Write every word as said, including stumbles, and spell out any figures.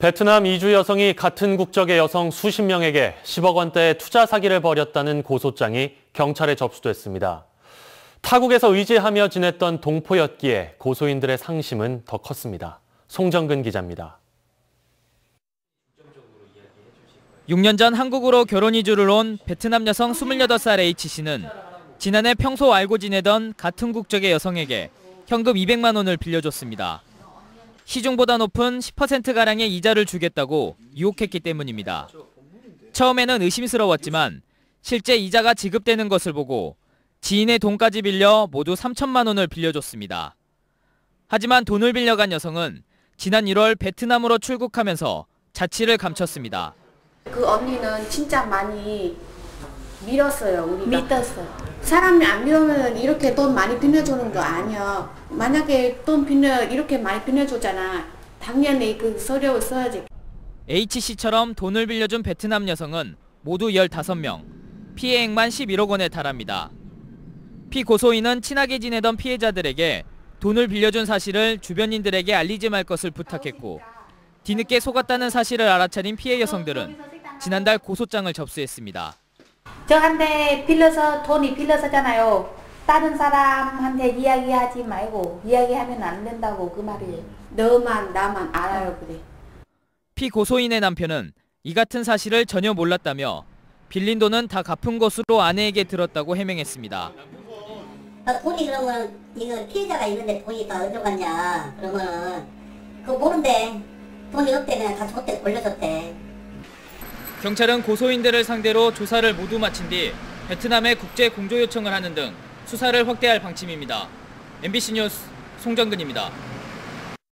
베트남 이주 여성이 같은 국적의 여성 수십 명에게 십억 원대의 투자 사기를 벌였다는 고소장이 경찰에 접수됐습니다. 타국에서 의지하며 지냈던 동포였기에 고소인들의 상심은 더 컸습니다. 송정근 기자입니다. 육 년 전 한국으로 결혼 이주를 온 베트남 여성 스물여덟 살 H씨는 지난해 평소 알고 지내던 같은 국적의 여성에게 현금 이백만 원을 빌려줬습니다. 시중보다 높은 십 퍼센트가량의 이자를 주겠다고 유혹했기 때문입니다. 처음에는 의심스러웠지만 실제 이자가 지급되는 것을 보고 지인의 돈까지 빌려 모두 삼천만 원을 빌려줬습니다. 하지만 돈을 빌려간 여성은 지난 일월 베트남으로 출국하면서 자취를 감췄습니다. 그 언니는 진짜 많이 밀었어요. 우리가. 믿었어. 사람이 안 믿으면 이렇게 돈 많이 빌려주는 거 아니야. 만약에 돈 빌려 이렇게 많이 빌려주잖아. 당연히 그 서류를 써야지. H씨처럼 돈을 빌려준 베트남 여성은 모두 열다섯 명, 피해액만 십일억 원에 달합니다. 피고소인은 친하게 지내던 피해자들에게 돈을 빌려준 사실을 주변인들에게 알리지 말 것을 부탁했고 뒤늦게 속았다는 사실을 알아차린 피해 여성들은 지난달 고소장을 접수했습니다. 저한테 빌려서 돈이 빌려서잖아요. 다른 사람한테 이야기하지 말고 이야기하면 안 된다고 그 말이에요. 너만 나만 알아요 그래. 피고소인의 남편은 이 같은 사실을 전혀 몰랐다며 빌린 돈은 다 갚은 것으로 아내에게 들었다고 해명했습니다. 아, 돈이 그러면 이거 피해자가 있는데 돈이 다 어디로 갔냐 그러면은 그거 모른대. 돈이 없대. 그냥 다 줬대. 돌려줬대. 경찰은 고소인들을 상대로 조사를 모두 마친 뒤 베트남에 국제 공조 요청을 하는 등 수사를 확대할 방침입니다. 엠비씨 뉴스 송정근입니다.